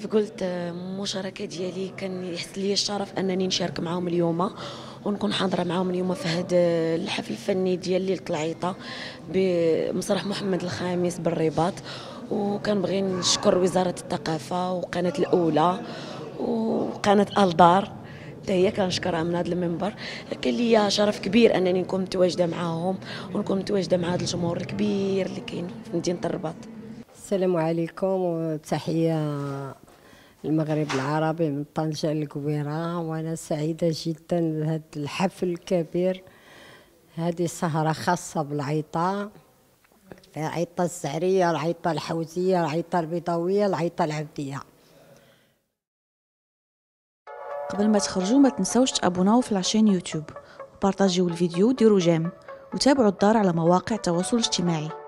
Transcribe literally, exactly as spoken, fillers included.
قلت المشاركه ديالي كان يحس لي الشرف انني نشارك معهم اليوم ونكون حاضره معهم اليوم في هذا الحفل الفني ديال ليله العيطه بمسرح محمد الخامس بالرباط. وكنبغي نشكر وزاره الثقافه وقناه الاولى وقناه الدار حتى هي كنشكرها من هذا المنبر. كان ليا شرف كبير انني نكون متواجده معاهم ونكون متواجده مع هذا الجمهور الكبير اللي كاين في مدينه الرباط. السلام عليكم وتحيه المغرب العربي من طنجة للقويرة، وانا سعيده جدا بهذا الحفل الكبير. هذه سهره خاصه بالعيطه، العيطه الزهريه، العيطه الحوزيه، العيطه البيضاويه، العيطه العبديه. قبل ما تخرجوا ما تنسوش تابوناو في لاشين يوتيوب وبارطاجيو الفيديو وديروا جيم وتابعوا الدار على مواقع التواصل الاجتماعي.